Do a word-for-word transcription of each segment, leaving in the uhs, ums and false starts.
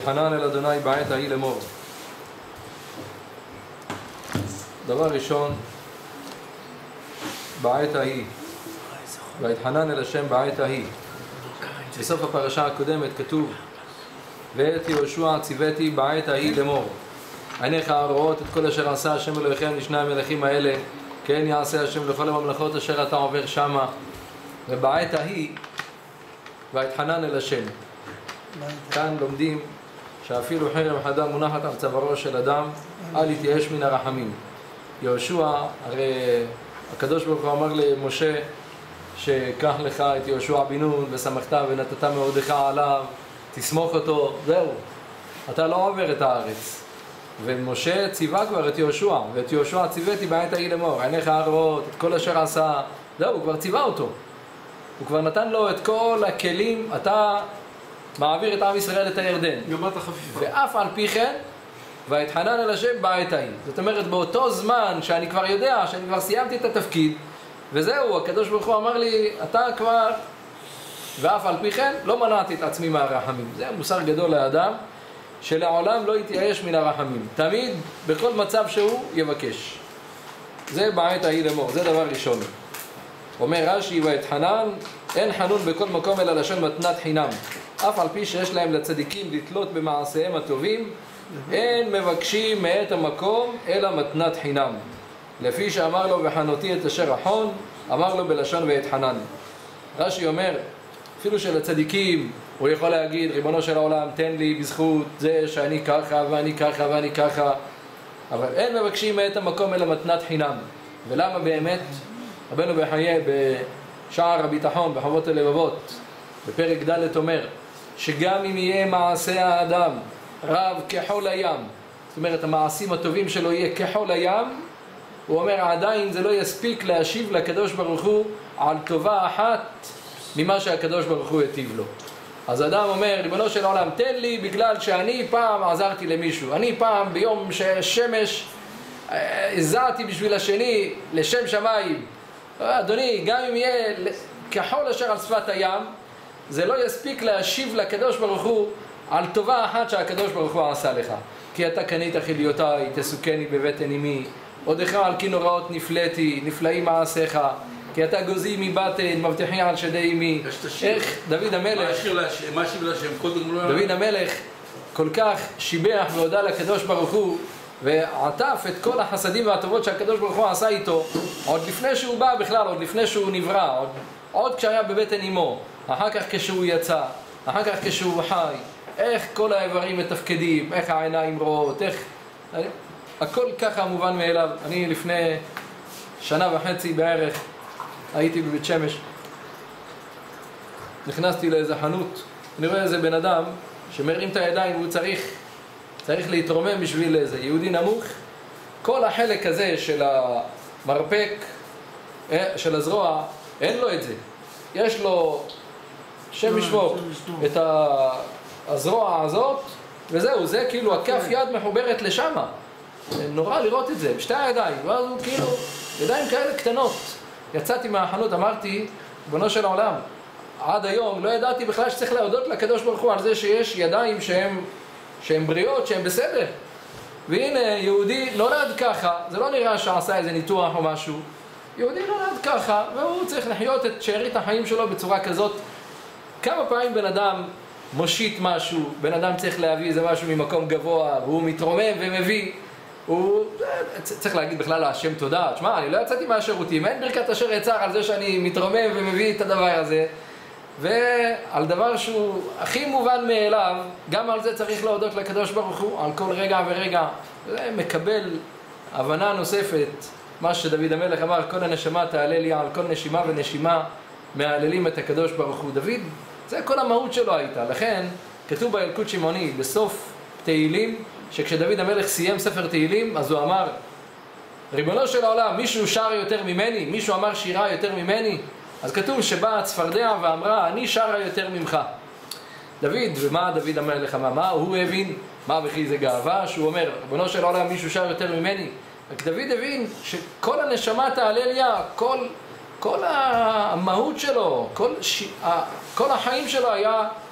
ויתחנן אל אדוני בעת ההיא לאמור. דבר ראשון, בעת ההיא, ויתחנן אל השם בעת ההיא. בסוף הפרשה הקודמת כתוב, ואת יהושע ציוויתי בעת ההיא לאמור. עיניך רואות את כל אשר עשה השם אלוהיכם לשני המלכים האלה, כן יעשה השם לכל הממלכות אשר אתה עובר שמה. ובעת ההיא, ויתחנן אל השם. כאן לומדים שאפילו חרב חדה מונחת על צווארו של אדם, אל יתייאש מן הרחמים. יהושע, הרי הקדוש ברוך הוא אמר למשה שקח לך את יהושע בן נון ושמחת ונתת מאודך עליו, תסמוך אותו, זהו, אתה לא עובר את הארץ. ומשה ציווה כבר את יהושע, ואת יהושע ציוויתי בעת ההיא לאמור, עיניך רואות את כל אשר עשה, זהו, הוא כבר ציווה אותו. הוא כבר נתן לו את כל הכלים, אתה מעביר את עם ישראל את הירדן. גמרת חפיפה. ואף על פי כן, ויתחנן אל השם בעת ההיא. זאת אומרת, באותו זמן שאני כבר יודע, שאני כבר סיימתי את התפקיד, וזהו, הקדוש ברוך הוא אמר לי, אתה כבר, ואף על פי כן, לא מנעתי את עצמי מהרחמים. זה מוסר גדול לאדם, שלעולם לא יתייאש מן הרחמים. תמיד, בכל מצב שהוא, יבקש. זה בעת ההיא לאמור, זה דבר ראשון. אומר רש"י, ויתחנן, אין חנון בכל מקום אלא לשון מתנת חינם. אף על פי שיש להם לצדיקים לתלות במעשיהם הטובים, אין מבקשים מאת המקום אלא מתנת חינם. לפי שאמר לו וחנותי את אשר אחון, אמר לו בלשון ויתחנן. רש"י אומר, אפילו שלצדיקים הוא יכול להגיד, ריבונו של העולם, תן לי בזכות זה שאני ככה ואני ככה ואני ככה, אבל אין מבקשים מאת המקום אלא מתנת חינם. ולמה באמת? רבנו בחיי בשער הביטחון בחובות הלבבות בפרק ד' אומר שגם אם יהיה מעשה האדם רב כחול הים, זאת אומרת המעשים הטובים שלו יהיה כחול הים, הוא אומר עדיין זה לא יספיק להשיב לקדוש ברוך הוא על טובה אחת ממה שהקדוש ברוך הוא הטיב לו. אז אדם אומר, ריבונו של העולם, תן לי בגלל שאני פעם עזרתי למישהו, אני פעם ביום ששמש הזעתי בשביל השני לשם שמיים. אדוני, גם אם יהיה כחול אשר על שפת הים, זה לא יספיק להשיב לקדוש ברוך הוא על טובה אחת שהקדוש ברוך הוא עשה לך. כי אתה קנית חיליותיי, תסוכני בבטן אמי, עודך על כי נוראות נפלאתי, נפלאים מעשיך, כי אתה גוזי מבטן, מבטיחי על שדי אמי. איך דוד המלך, דוד המלך כל כך שיבח והודה לקדוש ברוך הוא, ועטף את כל החסדים והטובות שהקדוש ברוך הוא עשה איתו, עוד לפני שהוא בא בכלל, עוד לפני שהוא נברא, עוד, עוד כשהיה בבטן אמו, אחר כך כשהוא יצא, אחר כך כשהוא חי, איך כל האיברים מתפקדים, איך העיניים רואות, איך... הכל ככה מובן מאליו. אני לפני שנה וחצי בערך הייתי בבית שמש, נכנסתי לאיזה חנות, אני רואה איזה בן אדם שמרים את הידיים והוא צריך צריך להתרומם בשביל איזה יהודי נמוך. כל החלק הזה של המרפק, של הזרוע, אין לו את זה. יש לו שם ישמור את הזרוע הזאת, וזהו, זה כאילו הכף יד מחוברת לשמה. נורא לראות את זה, בשתי הידיים, ואז הוא כאילו, ידיים כאלה קטנות. יצאתי מהחנות, אמרתי, ריבונו של העולם, עד היום לא ידעתי בכלל שצריך להודות לקדוש ברוך הוא על זה שיש ידיים שהם שהן בריאות, שהן בסדר. והנה, יהודי נולד ככה, זה לא נראה שעשה איזה ניתוח או משהו. יהודי נולד ככה, והוא צריך לחיות את שארית החיים שלו בצורה כזאת. כמה פעמים בן אדם מושיט משהו, בן אדם צריך להביא איזה משהו ממקום גבוה, והוא מתרומם ומביא. הוא צריך להגיד בכלל להשם תודה. תשמע, אני לא יצאתי מהשירותים, אין ברכת אשר יצר על זה שאני מתרומם ומביא את הדבר הזה. ועל דבר שהוא הכי מובן מאליו, גם על זה צריך להודות לקדוש ברוך הוא, על כל רגע ורגע. זה מקבל הבנה נוספת, מה שדוד המלך אמר, כל הנשמה תעלה לי, על כל נשימה ונשימה מעללים את הקדוש ברוך הוא. דוד, זה כל המהות שלו הייתה. לכן כתוב בילקוט שמעוני, בסוף תהילים, שכשדוד המלך סיים ספר תהילים, אז הוא אמר, ריבונו של העולם, מישהו שר יותר ממני? מישהו אמר שירה יותר ממני? אז כתוב שבאה הצפרדע ואמרה, אני שרה יותר ממך. דוד, ומה דוד המלך אמר? מה הוא הבין? מה וכי זה גאווה? שהוא אומר, ריבונו של העולם, מישהו שר יותר ממני? רק דוד הבין שכל הנשמה תעלה לי, כל, כל המהות שלו, כל, ש... כל החיים שלו היה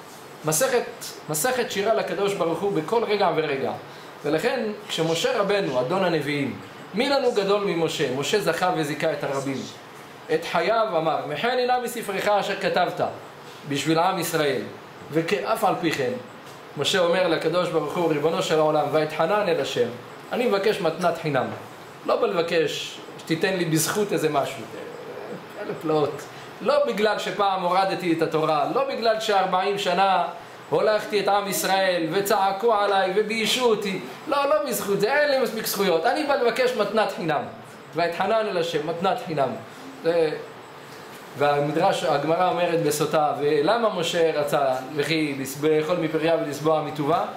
מסכת, מסכת שירה לקדוש ברוך הוא בכל רגע ורגע. ולכן כשמשה רבנו, אדון הנביאים, מי לנו גדול ממשה? משה זכה וזיכה את הרבים. את חייו אמר, מחן הנה מספרך אשר כתבת בשביל עם ישראל. וכאף על פי כן, משה אומר לקדוש ברוך הוא, ריבונו של העולם, ואתחנן אל השם, אני מבקש מתנת חינם. לא בלבקש שתיתן לי בזכות איזה משהו. אלה פלאות. לא בגלל שפעם הורדתי את התורה, לא בגלל שארבעים שנה הולכתי את עם ישראל וצעקו עליי וביישו אותי. לא, לא בזכות זה, אין לי מספיק זכויות. אני בא לבקש מתנת חינם. ואתחנן אל השם, מתנת חינם. זה... והמדרש, הגמרא אומרת בסוטה, ולמה משה רצה וכי לאכול מפריה ולסבוע מטובה?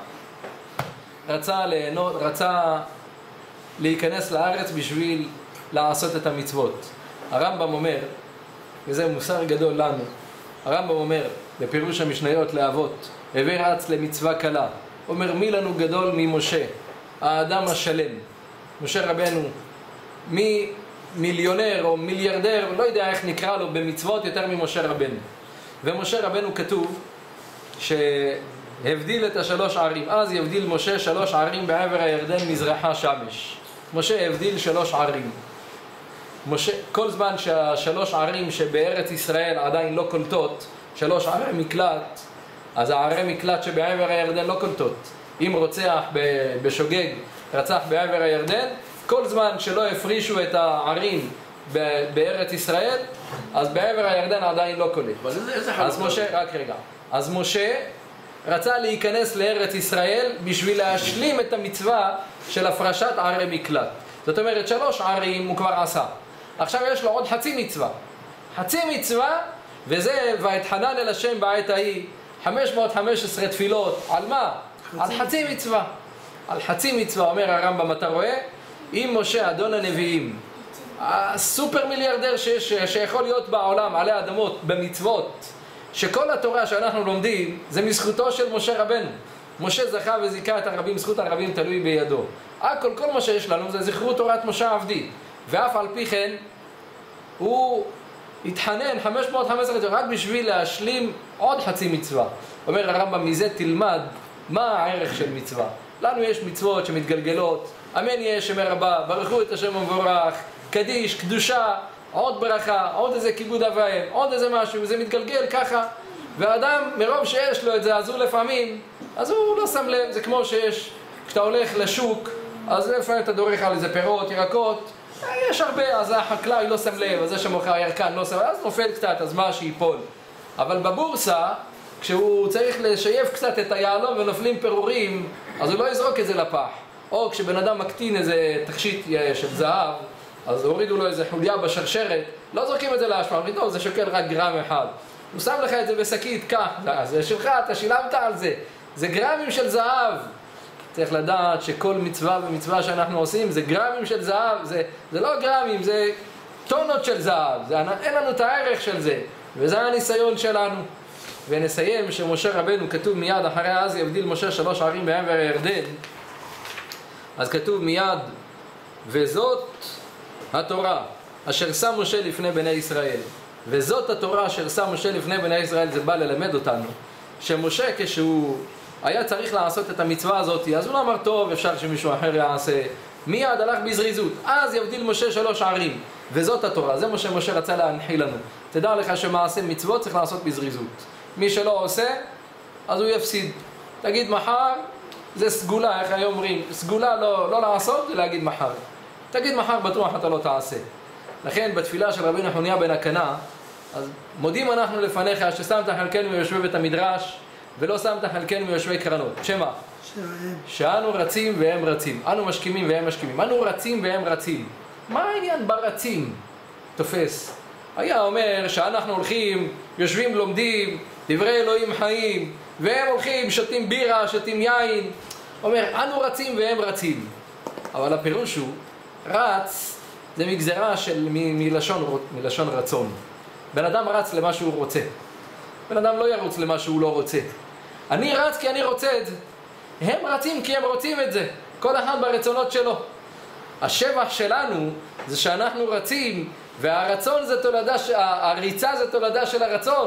רצה ליהנות, רצה להיכנס לארץ בשביל לעשות את המצוות. הרמב"ם אומר, וזה מוסר גדול לנו, הרמב"ם אומר בפירוש המשניות לאבות, הווה רץ למצווה קלה, אומר מי לנו גדול ממשה, האדם השלם. משה רבנו מי מיליונר או מיליארדר, לא יודע איך נקרא לו במצוות יותר ממשה רבנו. ומשה רבנו כתוב שהבדיל את השלוש ערים, אז יבדיל משה שלוש ערים בעבר הירדן מזרחה שמש. משה הבדיל שלוש ערים. משה, כל זמן שהשלוש ערים שבארץ ישראל עדיין לא קולטות, שלוש ערי מקלט, אז הערי מקלט שבעבר הירדן לא קולטות. אם רוצח בשוגג רצח בעבר הירדן, כל זמן שלא הפרישו את הערים בארץ ישראל, אז בעבר הירדן עדיין לא קולט. אז משה, רק רגע, אז משה רצה להיכנס לארץ ישראל בשביל להשלים את המצווה של הפרשת ערי מקלט. זאת אומרת, שלוש ערים הוא כבר עשה. עכשיו יש לו עוד חצי מצווה. חצי מצווה, וזה ואתחנן אל השם בעת ההיא, חמש מאות וחמש עשרה תפילות. על מה? על חצי מצווה. על חצי מצווה, אומר הרמב"ם, אתה רואה? אם משה, אדון הנביאים, הסופר מיליארדר שיש, שיכול להיות בעולם, עלי אדמות, במצוות, שכל התורה שאנחנו לומדים, זה מזכותו של משה רבנו. משה זכה וזיכה את הרבים, זכות הרבים תלוי בידו. הכל, כל מה שיש לנו זה זכרו תורת משה עבדי. ואף על פי כן, הוא התחנן חמש מאות וחמש עשרה רק בשביל להשלים עוד חצי מצווה. אומר הרמב"ם, מזה תלמד מה הערך של מצווה. לנו יש מצוות שמתגלגלות, אמן יהיה שם רבה, ברכו את השם המבורך, קדיש, קדושה, עוד ברכה, עוד איזה כיבוד אב ואם, עוד איזה משהו, זה מתגלגל ככה, והאדם מרוב שיש לו את זה, אז הוא לפעמים, אז הוא לא שם לב, זה כמו שיש, כשאתה הולך לשוק, אז לפעמים אתה דורך על איזה פירות, ירקות, יש הרבה, אז החקלאי לא שם לב, אז זה שמוכר ירקן לא שם לב, אז נופל קצת, אז מה שיפול. אבל בבורסה, כשהוא צריך לשייף קצת את היעלום ונופלים פירורים, אז הוא לא יזרוק את זה לפח. או כשבן אדם מקטין איזה תכשיט של זהב, אז הורידו לו איזה חוליה בשרשרת, לא זורקים את זה לאשפה, אומרים, טוב, זה שוקל רק גרם אחד. הוא שם לך את זה בשקית, כך, זה שלך, אתה שילמת על זה. זה גרמים של זהב. צריך לדעת שכל מצווה ומצווה שאנחנו עושים, זה גרמים של זהב, זה, זה לא גרמים, זה טונות של זהב. זה, אין לנו את הערך של זה, וזה הניסיון שלנו. ונסיים שמשה רבנו, כתוב מיד אחרי אז יבדיל משה שלוש ערים בעבר הירדן, אז כתוב מיד, וזאת התורה אשר שם משה לפני בני ישראל. וזאת התורה אשר שם משה לפני בני ישראל, זה בא ללמד אותנו שמשה כשהוא היה צריך לעשות את המצווה הזאת, אז הוא לא אמר טוב, אפשר שמישהו אחר יעשה, מיד הלך בזריזות. אז יבדיל משה שלוש ערים, וזאת התורה, זה מה שמשה רצה להנחיל לנו. תדע לך שמעשה מצוות צריך לעשות בזריזות. מי שלא עושה, אז הוא יפסיד. תגיד מחר, זה סגולה, איך היום אומרים, סגולה לא, לא לעשות, זה להגיד מחר. תגיד מחר, בטוח אתה לא תעשה. לכן בתפילה של רבי נחוניה בן הקנה, אז מודים אנחנו לפניך ששמת חלקנו מיושבי בית המדרש, ולא שמת חלקנו מיושבי קרנות. שמה? שאנו רצים והם רצים. אנו משכימים והם משכימים. אנו רצים והם רצים. מה העניין ברצים? תופס. היה אומר שאנחנו הולכים, יושבים, לומדים, דברי אלוהים חיים, והם הולכים, שותים בירה, שותים יין. אומר, אנו רצים והם רצים. אבל הפירוש הוא, רץ זה מגזרה של מ- מלשון, מלשון רצון. בן אדם רץ למה שהוא רוצה. בן אדם לא ירוץ למה שהוא לא רוצה. אני רץ כי אני רוצה את זה. הם רצים כי הם רוצים את זה. כל אחד ברצונות שלו. השבח שלנו זה שאנחנו רצים, והרצון זה תולדה, הריצה זה תולדה של הרצון.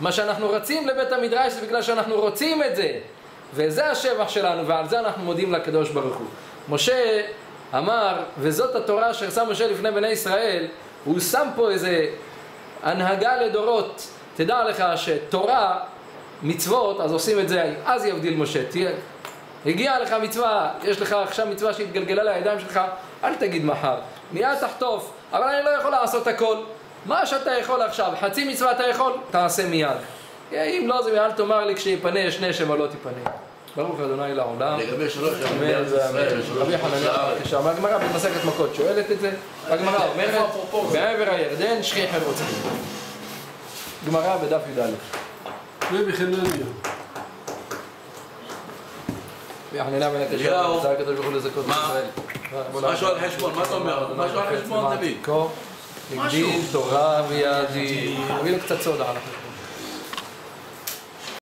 מה שאנחנו רצים לבית המדרש זה בגלל שאנחנו רוצים את זה. וזה השבח שלנו, ועל זה אנחנו מודים לקדוש ברוך הוא. משה אמר, וזאת התורה ששם משה לפני בני ישראל, הוא שם פה איזה הנהגה לדורות. תדע לך שתורה, מצוות, אז עושים את זה, אז יבדיל משה. תהיה, הגיעה לך מצווה, יש לך עכשיו מצווה שהתגלגלה לידיים שלך, אל תגיד מחר, מיד תחטוף, אבל אני לא יכול לעשות הכל. מה שאתה יכול עכשיו, חצי מצווה אתה יכול, תעשה מיד. אם לא, זה אל תאמר לי כשיפנה שני שמא תיפנה. ברוך אדוני לעולם. לגבי שלוש אמן ואמן. רבי חנניה, כשאמר הגמרא במסכת מכות שואלת את זה, הגמרא אומרת, בעבר הירדן שכיחי רוצחים. גמרא בדף י"א. ובחנניה. חנניה בן הקשה, זה הקדוש ברוך הוא לזכות ישראל. משהו על חשבון, מה אתה אומר? משהו על חשבון תביא. הגדיל תורה ויעדים. תביא לו קצת סודה על החשבון.